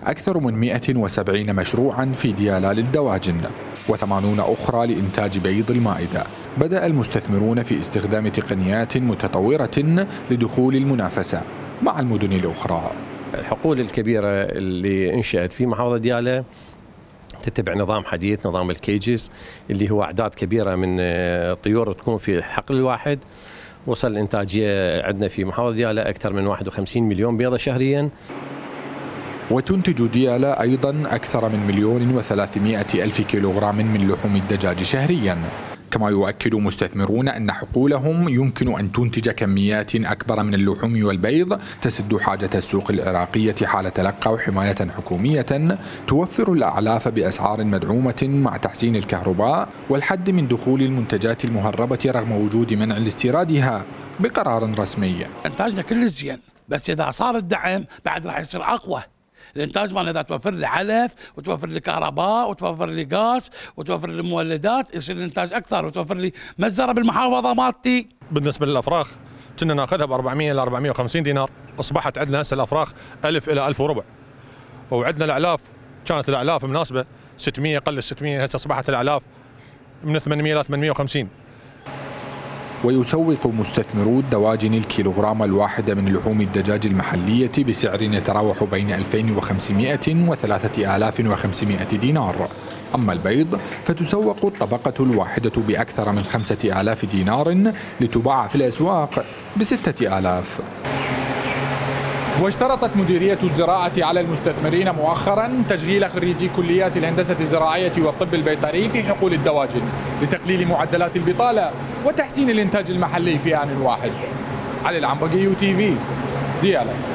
أكثر من 170 مشروعا في ديالا للدواجن و80 أخرى لإنتاج بيض المائدة. بدأ المستثمرون في استخدام تقنيات متطورة لدخول المنافسة مع المدن الأخرى. الحقول الكبيرة اللي انشأت في محافظة ديالا تتبع نظام حديث، نظام الكيجز، اللي هو أعداد كبيرة من الطيور تكون في الحقل الواحد. وصل الإنتاجية عندنا في محافظة ديالا أكثر من 51 مليون بيضة شهريا. وتنتج ديالا أيضا أكثر من 1,300,000 كيلوغرام من لحوم الدجاج شهريا. كما يؤكد مستثمرون أن حقولهم يمكن أن تنتج كميات أكبر من اللحوم والبيض تسد حاجة السوق العراقية حال تلقوا حماية حكومية توفر الأعلاف بأسعار مدعومة مع تحسين الكهرباء والحد من دخول المنتجات المهربة رغم وجود منع لاستيرادها بقرار رسمي. إنتاجنا كل زين، بس إذا صار الدعم بعد راح يصير أقوى. الانتاج مالنا اذا توفر لي علف وتوفر لي كهرباء وتوفر لي غاز وتوفر لي مولدات يصير الانتاج اكثر وتوفر لي مجزره بالمحافظه مالتي. بالنسبه للافراخ كنا ناخذها ب 400 الى 450 دينار، اصبحت عندنا هسه الافراخ 1000 الى 1000 وربع. وعندنا الاعلاف كانت الاعلاف مناسبه 600 قل 600، هسه اصبحت الاعلاف من 800 الى 850. ويسوق مستثمرو الدواجن الكيلوغرام الواحد من لحوم الدجاج المحلية بسعر يتراوح بين 2500 و 3500 دينار. أما البيض فتسوق الطبقة الواحدة بأكثر من 5000 دينار لتباع في الأسواق ب6000. واشترطت مديرية الزراعة على المستثمرين مؤخرا تشغيل خريجي كليات الهندسة الزراعية والطب البيطري في حقول الدواجن لتقليل معدلات البطالة وتحسين الإنتاج المحلي في آن واحد. علي العنبقي، UTV، ديالا.